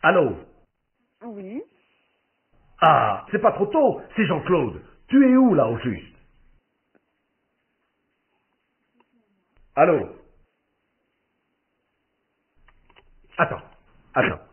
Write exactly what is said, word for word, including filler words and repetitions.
Allô? Oui. Ah, c'est pas trop tôt, c'est Jean-Claude. Tu es où là au juste? Allô? Attends, attends.